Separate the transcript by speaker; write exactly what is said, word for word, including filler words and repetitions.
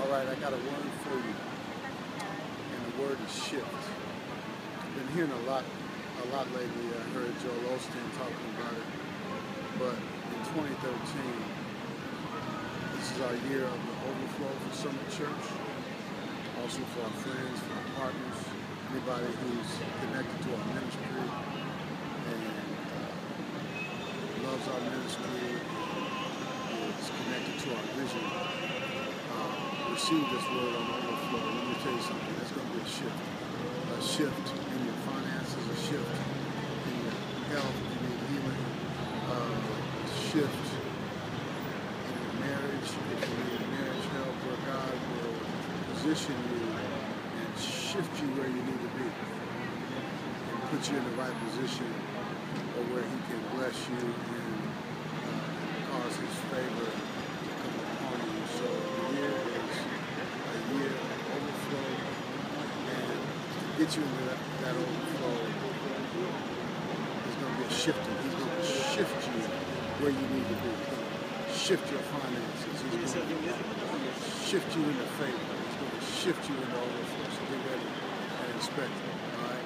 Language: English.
Speaker 1: All right, I got a word for you, and the word is shift. I've been hearing a lot, a lot lately. I heard Joel Osteen talking about it, but in twenty thirteen, this is our year of the overflow for Summit Church, also for our friends, for our partners, anybody who's connected to our ministry and uh, loves our ministry, is connected to our vision. Receive this word on overflow. Let me tell you something. There's going to be a shift. A shift in your finances, a shift in your health if you need healing, uh, a shift in your marriage if you need marriage help, where God will position you and shift you where you need to be and put you in the right position or where He can bless you and uh, cause His favor to come upon you. So the year is a year of overflow, and to get you into that, that overflow, there's going to be a shifting. He's going to shift you where you need to be. He's going to shift your finances. He's going to shift you into favor. He's going to shift you into overflow. So get ready and expect it. All right?